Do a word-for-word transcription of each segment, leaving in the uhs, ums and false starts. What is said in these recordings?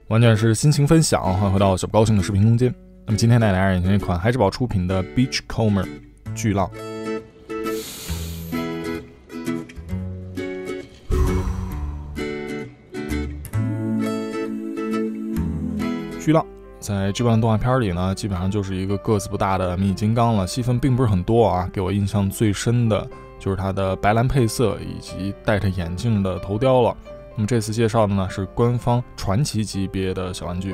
完全是心情分享，欢迎回到小不高兴的视频空间。那么今天带大家眼前一款孩之宝出品的 Beachcomber 巨浪。巨浪在这版动画片里呢，基本上就是一个个子不大的迷你金刚了，戏份并不是很多啊。给我印象最深的就是它的白蓝配色以及戴着眼镜的头雕了。那么这次介绍的呢是官方传奇级别的小玩具。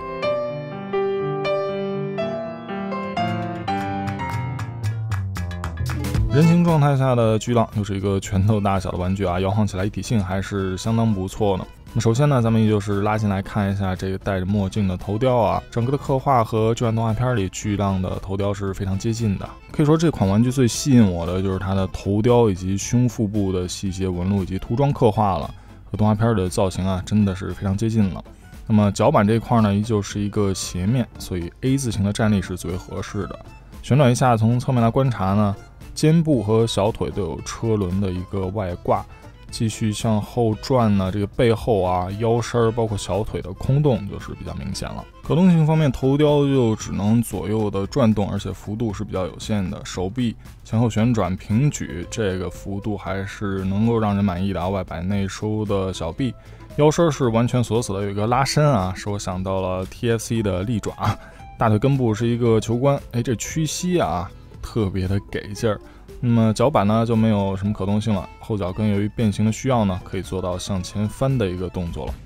人形状态下的巨浪又是一个拳头大小的玩具啊，摇晃起来一体性还是相当不错的。那么首先呢，咱们也就是拉进来看一下这个戴着墨镜的头雕啊，整个的刻画和这版动画片里巨浪的头雕是非常接近的。可以说这款玩具最吸引我的就是它的头雕以及胸腹部的细节纹路以及涂装刻画了。和动画片的造型啊，真的是非常接近了。那么脚板这一块呢，依旧是一个斜面，所以 A 字形的站立是最为合适的。旋转一下，从侧面来观察呢，肩部和小腿都有车轮的一个外挂。继续向后转呢，这个背后啊、腰身包括小腿的空洞就是比较明显了。可动性方面，头雕就只能左右的转动，而且幅度是比较有限的。手臂前后旋转、平举，这个幅度还是能够让人满意的啊。外摆内收的小臂，腰身是完全锁死的，有一个拉伸啊，使我想到了 T F C 的利爪。大腿根部是一个球冠，哎，这屈膝啊，特别的给劲儿。那么脚板呢就没有什么可动性了，后脚跟由于变形的需要呢，可以做到向前翻的一个动作了。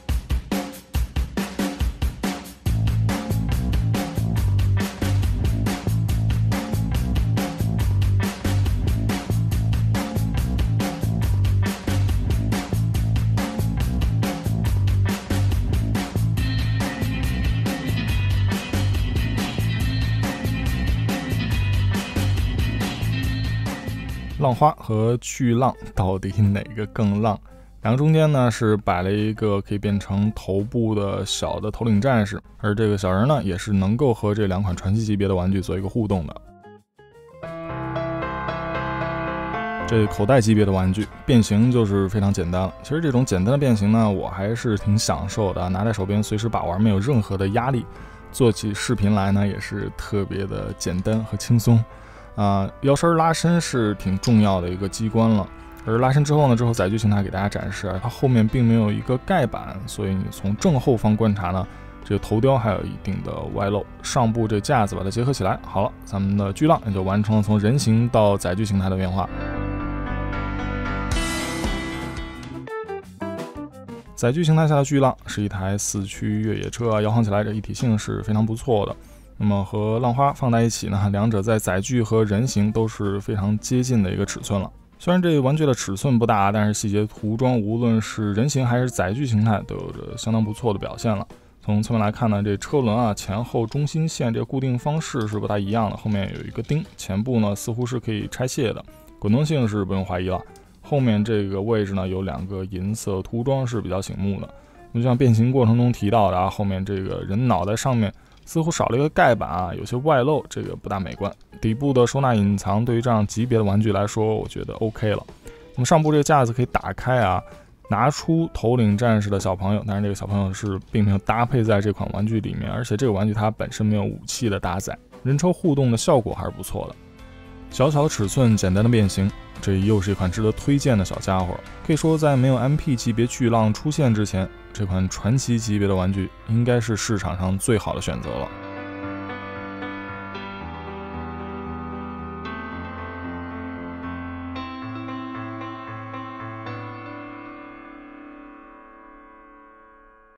浪花和巨浪到底哪个更浪？两个中间呢是摆了一个可以变成头部的小的头领战士，而这个小人呢也是能够和这两款传奇级别的玩具做一个互动的。这口袋级别的玩具变形就是非常简单了。其实这种简单的变形呢，我还是挺享受的，拿在手边随时把玩，没有任何的压力。做起视频来呢，也是特别的简单和轻松。啊、呃，腰身拉伸是挺重要的一个机关了。而拉伸之后呢，之后载具形态给大家展示，它后面并没有一个盖板，所以你从正后方观察呢，这个头雕还有一定的外露。上部这架子把它结合起来，好了，咱们的巨浪也就完成了从人形到载具形态的变化。载具形态下的巨浪是一台四驱越野车啊，摇晃起来这一体性是非常不错的。那么和浪花放在一起呢，两者在载具和人形都是非常接近的一个尺寸了。虽然这个玩具的尺寸不大，但是细节涂装无论是人形还是载具形态都有着相当不错的表现了。从侧面来看呢，这车轮啊前后中心线这个固定方式是不太一样的，后面有一个钉，前部呢似乎是可以拆卸的，滚动性是不用怀疑了。后面这个位置呢有两个银色涂装是比较醒目的。就像变形过程中提到的啊，后面这个人脑袋上面似乎少了一个盖板啊，有些外露，这个不大美观。底部的收纳隐藏对于这样级别的玩具来说，我觉得 OK 了。那么上部这个架子可以打开啊，拿出头领战士的小朋友，但是这个小朋友是并没有搭配在这款玩具里面，而且这个玩具它本身没有武器的搭载，人车互动的效果还是不错的。小巧的尺寸，简单的变形，这又是一款值得推荐的小家伙。可以说在没有 M P 级别巨浪出现之前，这款传奇级别的玩具应该是市场上最好的选择了。